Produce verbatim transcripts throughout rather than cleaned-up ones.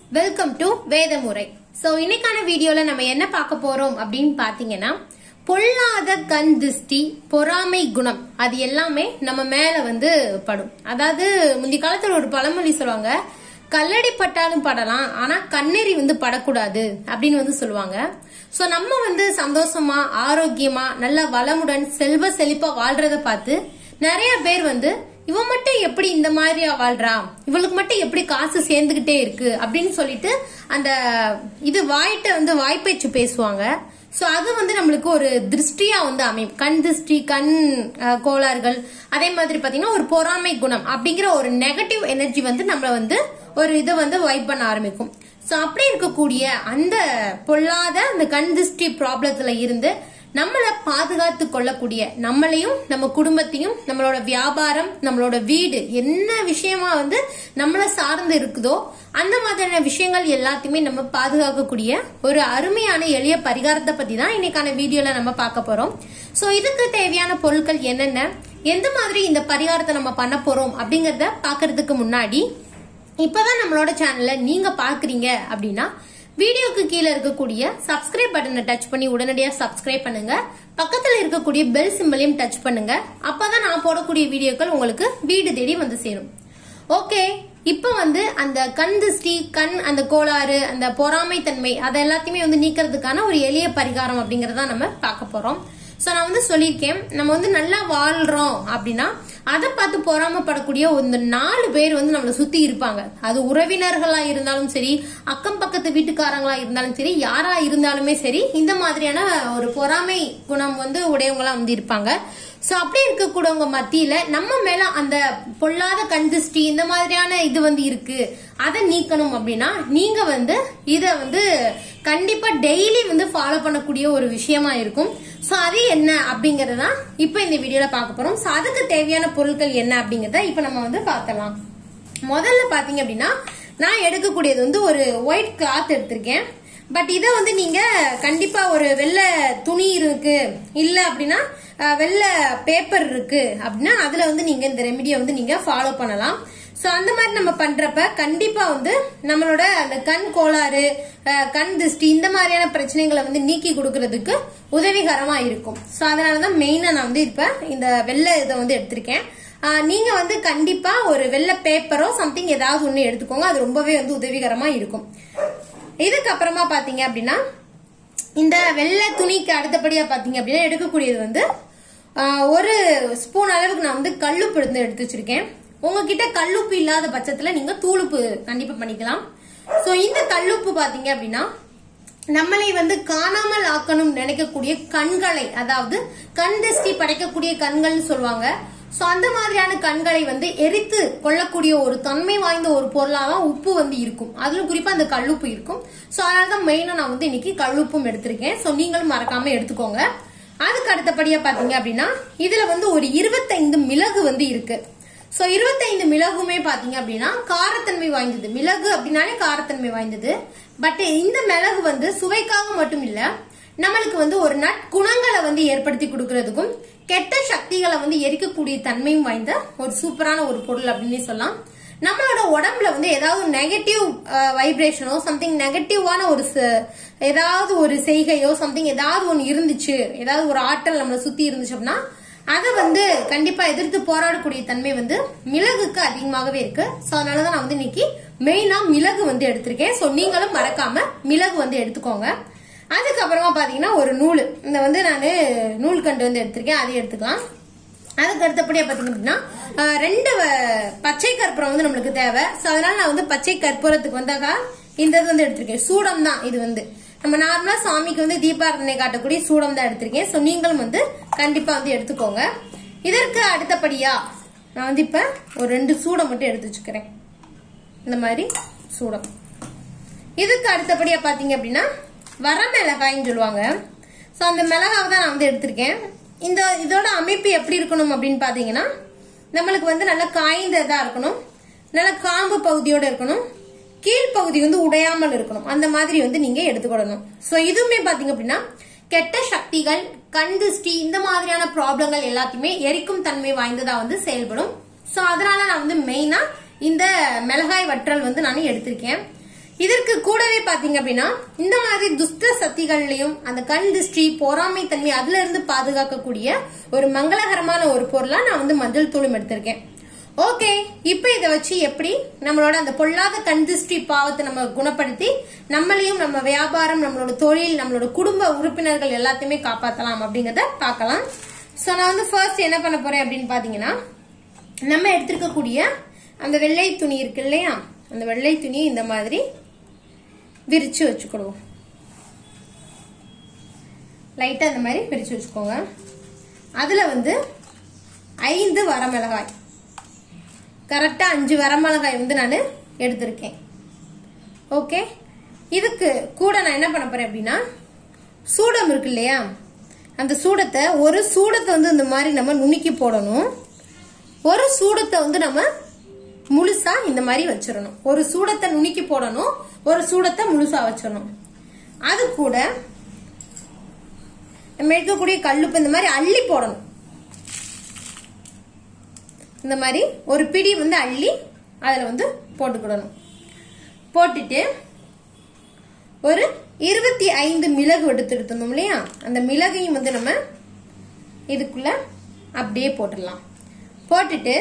Welcome to வேதமுறை. So இன்னைக்கான வீடியோல நம்ம என்ன பார்க்க போறோம் அப்படின்னு பாத்தீங்கன்னா, பொல்லாத கண் திருஷ்டி, பொறாமை குணம் அது எல்லாமே நம்ம மேல வந்து படும். அதாவது முந்தி காலத்துல ஒரு பழமொழி சொல்லுவாங்க, கல்லடி பட்டாலும் படலாம் ஆனா கண்ணெறி வந்து படக்கூடாது அப்படின்னு வந்து சொல்லுவாங்க. சோ நம்ம வந்து சந்தோஷமா ஆரோக்கியமா நல்ல வளமுடன் செல்வ செழிப்பா வாழ்றத பார்த்து நிறைய பேர் வந்து இவன் மட்டும் எப்படி இந்த மாதிரி வாழ்றா, இவளுக்கு மட்டும் எப்படி காசு சேர்ந்துகிட்டே இருக்கு அப்படின்னு சொல்லிட்டு அந்த இது வாய்ட்ட வந்து வாய்ப்பேச்சு பேசுவாங்க. சோ அது வந்து நம்மளுக்கு ஒரு திருஷ்டியா வந்து அமையும். கண் திருஷ்டி, கண் கோளாறுகள், அதே மாதிரி பாத்தீங்கன்னா ஒரு பொறாமை குணம் அப்படிங்கிற ஒரு நெகட்டிவ் எனர்ஜி வந்து நம்மள வந்து ஒரு இதை வந்து வைப் பண்ண ஆரம்பிக்கும். சோ அப்படி இருக்கக்கூடிய அந்த பொல்லாத அந்த கண் திருஷ்டி ப்ராப்ளத்துல இருந்து நம்மள பாதுகாத்து கொள்ளக்கூடிய, நம்மளையும் நம்ம குடும்பத்தையும் நம்மளோட வியாபாரம் நம்மளோட வீடு என்ன விஷயமா வந்து நம்மள சார்ந்து இருக்குதோ அந்த மாதிரியான விஷயங்கள் எல்லாத்தையுமே நம்ம பாதுகாக்கக்கூடிய ஒரு அருமையான எளிய பரிகாரத்தை பத்தி தான் இன்னைக்கான வீடியோல நம்ம பார்க்க போறோம். சோ இதுக்கு தேவையான பொருட்கள் என்னென்ன, எந்த மாதிரி இந்த பரிகாரத்தை நம்ம பண்ண போறோம் அப்படிங்கறத பாக்குறதுக்கு முன்னாடி, இப்பதான் நம்மளோட சேனல்ல நீங்க பாக்குறீங்க அப்படின்னா வீடியோக்கு கீழே இருக்கக்கூடிய சப்ஸ்கிரைப் பட்டனை டச் பண்ணி உடனடியா சப்ஸ்கிரைப் பண்ணுங்க. பக்கத்துல இருக்கக்கூடிய பெல் சிம்பலையும் டச் பண்ணுங்க. அப்பதான் நான் போடக்கூடிய வீடியோக்கள் உங்களுக்கு வீடு தேடி வந்து சேரும். ஓகே, இப்ப வந்து அந்த கண் திருஷ்டி, கண் அந்த கோளாறு, அந்த பொறாமை தன்மை அதை எல்லாத்தையுமே வந்து நீக்கிறதுக்கான ஒரு எளிய பரிகாரம் அப்படிங்கறத நம்ம பார்க்க போறோம். சோ நான் வந்து சொல்லியிருக்கேன், நம்ம வந்து நல்லா வாழ்றோம் அப்படின்னா அதை பார்த்து பொறாமப்படக்கூடிய ஒரு நாலு பேர் வந்து நம்மளை சுத்தி இருப்பாங்க. அது உறவினர்களா இருந்தாலும் சரி, அக்கம் பக்கத்து வீட்டுக்காரங்களா இருந்தாலும் சரி, யாரா இருந்தாலுமே சரி, இந்த மாதிரியான ஒரு பொறாமை குணம் வந்து உடையவங்களா வந்து இருப்பாங்க. சோ அப்படி இருக்கக்கூடியவங்க மத்தியில நம்ம மேல அந்த பொல்லாத கண் திருஷ்டி இந்த மாதிரியான இது வந்து இருக்கு, அதை நீக்கணும் அப்படின்னா நீங்க வந்து இத வந்து கண்டிப்பா டெய்லி வந்து ஃபாலோ பண்ணக்கூடிய ஒரு விஷயமா இருக்கும். சோ அது என்ன அப்படிங்கறத இப்ப இந்த வீடியோல பார்க்க போறோம். சோ அதுக்கு தேவையான பொருட்கள் என்ன அப்படிங்கறத இப்ப நம்ம வந்து பார்க்கலாம். முதல்ல பாத்தீங்க அப்படின்னா, நான் எடுக்கக்கூடியது வந்து ஒரு ஒயிட் கிளாத் எடுத்திருக்கேன். பட் இத வந்து நீங்க கண்டிப்பா ஒரு வெள்ளை துணி இருக்கு, இல்ல அப்படின்னா வெள்ளை பேப்பர் இருக்கு அப்படின்னா அதுல வந்து நீங்க இந்த ரெமிடியை வந்து நீங்க ஃபாலோ பண்ணலாம். சோ அந்த மாதிரி நம்ம பண்றப்ப கண்டிப்பா வந்து நம்மளோட அந்த கண் கோளாறு, கண் திருஷ்டி இந்த மாதிரியான பிரச்சனைகளை வந்து நீக்கி கொடுக்கறதுக்கு உதவிகரமா இருக்கும். சோ அதனாலதான் மெயினா நான் வந்து இப்ப இந்த வெள்ளை இதை வந்து எடுத்திருக்கேன். நீங்க வந்து கண்டிப்பா ஒரு வெள்ளை பேப்பரோ சம்திங் ஏதாவது ஒண்ணு எடுத்துக்கோங்க, அது ரொம்பவே வந்து உதவிகரமா இருக்கும். இதுக்கப்புறமா பாத்தீங்க அப்படின்னா, இந்த வெள்ளை துணிக்கு அடுத்தபடியா பாத்தீங்க அப்படின்னா எடுக்கக்கூடியது வந்து ஒரு ஸ்பூன் அளவுக்கு நான் வந்து கல்லுப்பு எடுத்து எடுத்து வச்சிருக்கேன். உங்ககிட்ட கல்லுப்பு இல்லாத பட்சத்துல நீங்க தூளுப்பு கண்டிப்பா பண்ணிக்கலாம். சோ இந்த கல்லுப்பு பாத்தீங்க அப்படின்னா நம்மளை வந்து காணாமல் ஆக்கணும் நினைக்கக்கூடிய கண்களை, அதாவது கண் திருஷ்டி படைக்கக்கூடிய கண்கள்னு சொல்லுவாங்க. சோ அந்த மாதிரியான கண்களை வந்து எரித்து கொள்ளக்கூடிய ஒரு தன்மை வாய்ந்த ஒரு பொருளாதான் உப்பு வந்து இருக்கும். அதுல குறிப்பா அந்த கல்லுப்பு இருக்கும். சோ அதனாலதான் மெயினா நான் வந்து இன்னைக்கு கல்லுப்பும் எடுத்திருக்கேன். சோ நீங்களும் மறக்காம எடுத்துக்கோங்க. அதுக்கு அடுத்தபடியா பாத்தீங்க அப்படின்னா இதுல வந்து ஒரு இருபத்தைந்து மிளகு வந்து இருக்கு. சோ இருபத்தைந்து மிளகுமே பாத்தீங்க அப்படின்னா காரத்தன்மை வாய்ந்தது. மிளகு அப்படின்னாலே காரத்தன்மை வாய்ந்தது. பட் இந்த மிளகு வந்து சுவைக்காக மட்டும் இல்ல, நம்மளுக்கு வந்து ஒரு நற்குணங்களை வந்து ஏற்படுத்தி கொடுக்கறதுக்கும் கெட்ட சக்திகளை வந்து எரிக்கக்கூடிய தன்மையும் வாய்ந்த ஒரு சூப்பரான ஒரு பொருள் அப்படின்னு சொல்லலாம். நம்மளோட உடம்புல வந்து ஏதாவது நெகட்டிவ் வைப்ரேஷனோ சம்திங் நெகட்டிவான ஒரு ஏதாவது ஒரு செய்கையோ சம்திங் ஏதாவது ஒன்னு இருந்துச்சு, ஏதாவது ஒரு ஆற்றல் நம்மளை சுத்தி இருந்துச்சு அப்படின்னா அதை வந்து கண்டிப்பா எதிர்த்து போராடக்கூடிய தன்மை வந்து மிளகுக்கு அதிகமாகவே இருக்கு. சோ அதனாலதான் நான் வந்து இன்னைக்கு மெயினா மிளகு வந்து எடுத்திருக்கேன். சோ நீங்களும் மறக்காம மிளகு வந்து எடுத்துக்கோங்க. அதுக்கப்புறமா பாத்தீங்கன்னா ஒரு நூல், இந்த வந்து நான் நூல் கண்டு வந்து எடுத்திருக்கேன், அதை எடுத்துக்கலாம். அதுக்கு அடுத்தபடியா பாத்தீங்க அப்படின்னா ரெண்டு பச்சை கற்பூரம் வந்து நம்மளுக்கு தேவை. சோ அதனால நான் வந்து பச்சை கற்பூரத்துக்கு வந்தாக இந்த இது வந்து எடுத்திருக்கேன். சூடம் தான் இது வந்து நம்ம நார்மலா சாமிக்கு வந்து தீபாராதனை காட்டக்கூடிய சூடம் தான் எடுத்திருக்கேன். சோ நீங்களும் வந்து கண்டிப்பா வந்து எடுத்துக்கோங்க. இதற்கு அடுத்தபடியா நான் வந்து இப்ப ஒரு ரெண்டு சூடம் மட்டும் எடுத்து வச்சுக்கிறேன், இந்த மாதிரி சூடம். இதுக்கு அடுத்தபடியா பாத்தீங்க அப்படின்னா வரமிளகாய்ன்னு சொல்லுவாங்க. சோ அந்த மிளகாவை தான் நான் வந்து எடுத்திருக்கேன். இந்த இதோட அமைப்பு எப்படி இருக்கணும் அப்படின்னு பாத்தீங்கன்னா, நம்மளுக்கு வந்து நல்லா காய்ந்ததா இருக்கணும், நல்ல காம்பு பகுதியோட இருக்கணும், கீழ்பகுதி வந்து உடையாமல் இருக்கணும், அந்த மாதிரி வந்து நீங்க எடுத்துக்கொள்ளணும். சோ இதுவுமே பாத்தீங்க அப்படின்னா கெட்ட சக்திகள், கண் திருஷ்டி இந்த மாதிரியான ப்ராப்ளங்கள் எல்லாத்தையுமே எரிக்கும் தன்மை வாய்ந்ததா வந்து செயல்படும். சோ அதனால நான் வந்து மெயினா இந்த மிளகாய் வற்றல் வந்து நான் எடுத்திருக்கேன். இதற்கு கூடவே பாத்தீங்க அப்படின்னா இந்த மாதிரி துஷ்ட சக்திகள்லயும் அந்த கண் திருஷ்டி பொறாமை தன்மை அதுல இருந்து பாதுகாக்கக்கூடிய ஒரு மங்களகரமான ஒரு பொருளா நான் வந்து மஞ்சள் தூளும் எடுத்திருக்கேன். ஓகே, இப்ப இத வச்சு எப்படி நம்மளோட அந்த பொல்லாத கண் திருஷ்டி பாவத்தை நம்ம குணப்படுத்தி நம்மளையும் நம்ம வியாபாரம் நம்மளோட தொழில் நம்மளோட குடும்ப உறுப்பினர்கள் எல்லாத்தையுமே காப்பாத்தலாம் அப்படிங்கறத பார்க்கலாம். சோ நான் வந்து ஃபர்ஸ்ட் என்ன பண்ண போறேன் அப்படின்னு பாத்தீங்கன்னா, நம்ம எடுத்திருக்கக்கூடிய அந்த வெள்ளை துணி இருக்கு இல்லையா, அந்த வெள்ளை துணியை இந்த மாதிரி விரிச்சு வச்சுக்கிடுவோம். லைட்டா இந்த மாதிரி விரிச்சு வச்சுக்கோங்க. அதுல வந்து ஐந்து வரமிளகாய், கரெக்டா அஞ்சு வரமிளகாய் வந்து நான் எடுத்திருக்கேன். ஓகே, இதுக்கு கூட நான் என்ன பண்ண போறேன் அப்படின்னா, சூடம் இருக்கு இல்லையா, அந்த சூடத்தை ஒரு சூடத்தை வந்து இந்த மாதிரி நம்ம நுணுக்கி போடணும். ஒரு சூடத்தை வந்து நம்ம முழுசா இந்த மாதிரி வச்சிடணும். ஒரு சூடத்தை நுணுக்கி போடணும், ஒரு சூடத்தை முழுசா வச்சிடணும். அது கூட நம்ம எடுக்கக்கூடிய கல்லுப்பு இந்த மாதிரி அள்ளி போடணும். இந்த மாதிரி ஒரு பிடி வந்து அள்ளி அதுல வந்து போட்டுக்கிடணும். போட்டுட்டு ஒரு இருபத்தி ஐந்து மிளகு எடுத்து எடுத்தோம் இல்லையா, அந்த மிளகையும் வந்து நம்ம இதுக்குள்ள அப்படியே போட்டுடலாம். போட்டுட்டு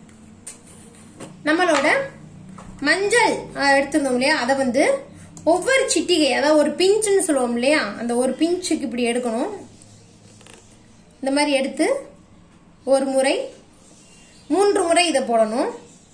நம்மளோட மஞ்சள் எடுத்திருந்தோம் இல்லையா, அதை வந்து ஒவ்வொரு சிட்டிகை, அதாவது ஒரு பிஞ்சுன்னு சொல்லுவோம் இல்லையா, அந்த ஒரு பிஞ்சுக்கு இப்படி எடுக்கணும். இந்த மாதிரி எடுத்து ஒரு முறை மூன்று முறை இதை போடணும்.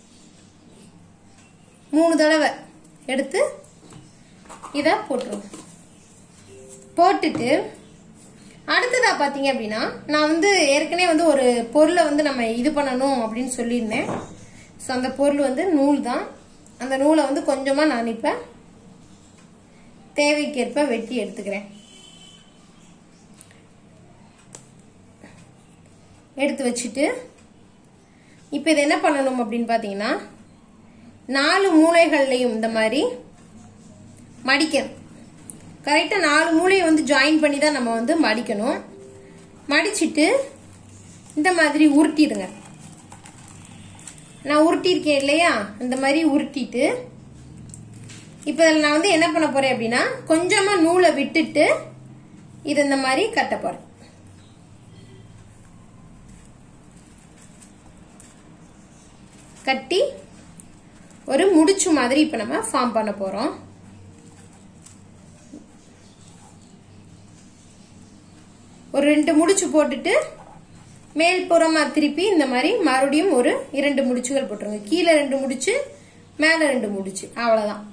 மூணு தடவை எடுத்து இத போட்டுருவோம். போட்டுட்டு அடுத்ததா பாத்தீங்க அப்படின்னா, நான் வந்து ஏற்கனவே வந்து ஒரு பொருளை வந்து நம்ம இது பண்ணணும் அப்படின்னு சொல்லியிருந்தேன். ஸோ அந்த பொருள் வந்து நூல் தான். அந்த நூலை வந்து கொஞ்சமா நான் இப்ப தேவைக்கேற்ப வெட்டி எடுத்துக்கிறேன். எடுத்து வச்சுட்டு இப்ப இது என்ன பண்ணணும் அப்படின்னு பாத்தீங்கன்னா, நாலு மூலைகள்லையும் இந்த மாதிரி மடிக்கணும். கரெக்டா நாலு மூலையை வந்து ஜாயின் பண்ணி தான் நம்ம வந்து மடிக்கணும். மடிச்சிட்டு இந்த மாதிரி உருட்டிடுங்க. நான் உருட்டிருக்கேன் இல்லையா, இந்த மாதிரி உருட்டிட்டு இப்ப நான் வந்து என்ன பண்ண போறேன் அப்படின்னா, கொஞ்சமா நூலை விட்டுட்டு இது இந்த மாதிரி கட்ட போறேன். கட்டி ஒரு முடிச்சு மாதிரி இப்ப நம்ம ஃபார்ம் பண்ண போறோம். ஒரு ரெண்டு முடிச்சு போட்டுட்டு மேல் புறமா திருப்பி இந்த மாதிரி மறுபடியும் ஒரு இரண்டு முடிச்சுகள் போட்டுருங்க. கீழே ரெண்டு முடிச்சு, மேல ரெண்டு முடிச்சு, அவ்வளவுதான்.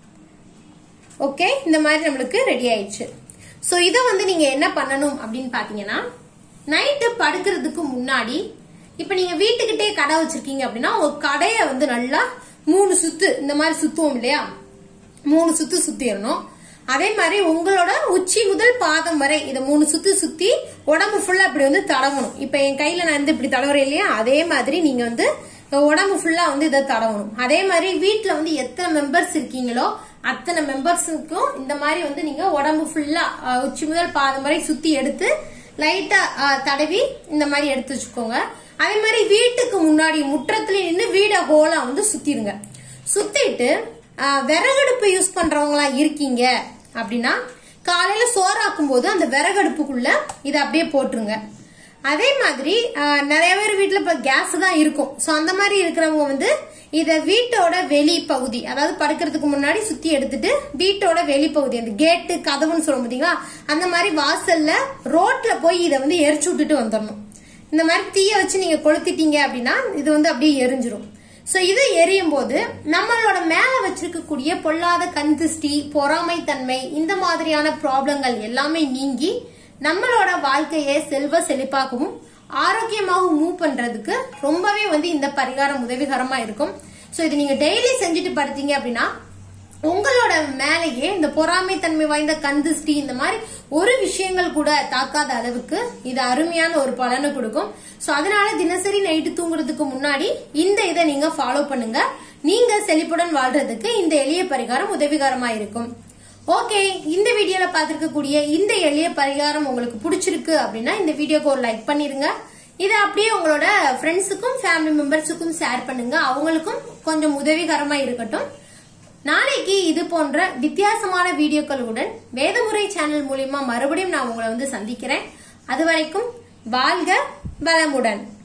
ஓகே, இந்த மாதிரி நம்மளுக்கு ரெடி ஆயிடுச்சு. சோ இத வந்து நீங்க என்ன பண்ணணும் அப்படின்னு பாத்தீங்கன்னா, நைட்டு படுக்கிறதுக்கு முன்னாடி, இப்ப நீங்க வீட்டுக்கிட்டே கடை வச்சிருக்கீங்க அப்படின்னா உங்க கடையை வந்து நல்லா மூணு சுத்து இந்த மாதிரி சுத்துவோம் இல்லையா, மூணு சுத்து சுத்திடணும். அதே மாதிரி உங்களோட உச்சி முதல் பாதம் வரை இதை மூணு சுத்தி சுத்தி உடம்பு ஃபுல்லா இப்படி வந்து தடவணும். இப்ப என் கையில நான் வந்து இப்படி தடவுறேன் இல்லையா, அதே மாதிரி நீங்க வந்து உடம்பு ஃபுல்லா வந்து இதை தடவணும். அதே மாதிரி வீட்டுல வந்து எத்தனை மெம்பர்ஸ் இருக்கீங்களோ அத்தனை மெம்பர்ஸுக்கும் இந்த மாதிரி வந்து நீங்க உடம்பு ஃபுல்லா உச்சி முதல் பாதம் வரை சுத்தி எடுத்து லைட்டா தடவி இந்த மாதிரி எடுத்து வச்சுக்கோங்க. அதே மாதிரி வீட்டுக்கு முன்னாடி முற்றத்துல நின்று வீட ஹோலா வந்து சுத்திடுங்க. சுத்திட்டு விறகடுப்பு யூஸ் பண்றவங்களா இருக்கீங்க அப்படின்னா காலையில சோறாக்கும் போது அந்த விறகடுப்புக்குள்ள இதை அப்படியே போட்டுருங்க. அதே மாதிரி நிறைய பேர் வீட்டுல இப்ப கேஸ் தான் இருக்கும். சோ அந்த மாதிரி இருக்கிறவங்க வந்து இத வீட்டோட வெளி பகுதி, அதாவது படுக்கிறதுக்கு முன்னாடி சுத்தி எடுத்துட்டு வீட்டோட வெளி பகுதி, அந்த கேட்டு கதவுன்னு சொல்ல பாத்தீங்களா, அந்த மாதிரி வாசல்ல ரோட்ல போய் இதை வந்து எரிச்சு விட்டுட்டு வந்துடணும். இந்த மாதிரி தீய வச்சு நீங்க கொளுத்திட்டீங்க அப்படின்னா இது வந்து அப்படியே எரிஞ்சிரும். சோ இது எரியும் போது நம்மளோட மேல வச்சிருக்கக்கூடிய பொல்லாத கந்திருஷ்டி, பொறாமை தன்மை, இந்த மாதிரியான ப்ராப்ளங்கள் எல்லாமே நீங்கி நம்மளோட வாழ்க்கையை செல்வ செழிப்பாகவும் ஆரோக்கியமாகவும் மூவ் பண்றதுக்கு ரொம்பவே வந்து இந்த பரிகாரம் உதவிகரமா இருக்கும். சோ இது நீங்க டெய்லி செஞ்சுட்டு படுத்தீங்க அப்படின்னா உங்களோட மேலேயே இந்த பொறாமை தன்மை வாய்ந்த கந்திருஷ்டி இந்த மாதிரி ஒரு விஷயங்கள் கூட தாக்காத அளவுக்கு இது அருமையான ஒரு பலனை கொடுக்கும். சோ அதனால தினசரி நைட்டு தூங்குறதுக்கு முன்னாடி இந்த இதை நீங்க ஃபாலோ பண்ணுங்க. நீங்க செழிப்புடன் வாழ்றதுக்கு இந்த எளிய பரிகாரம் உதவிகரமா இருக்கும். ஓகே, இந்த வீடியோல பாத்திருக்கக்கூடிய இந்த எளிய பரிகாரம் உங்களுக்கு பிடிச்சிருக்கு அப்படின்னா இந்த வீடியோக்கு ஒரு லைக் பண்ணிருங்க. இதை அப்படியே உங்களோட ஃப்ரெண்ட்ஸுக்கும் ஃபேமிலி மெம்பர்ஸுக்கும் ஷேர் பண்ணுங்க. அவங்களுக்கும் கொஞ்சம் உதவிகரமா இருக்கட்டும். நாளைக்கு இது போன்ற வித்தியாசமான வீடியோக்களுடன் வேதமுறை சேனல் மூலியமா மறுபடியும் நான் உங்களை வந்து சந்திக்கிறேன். அது வரைக்கும் வாழ்க வளமுடன்.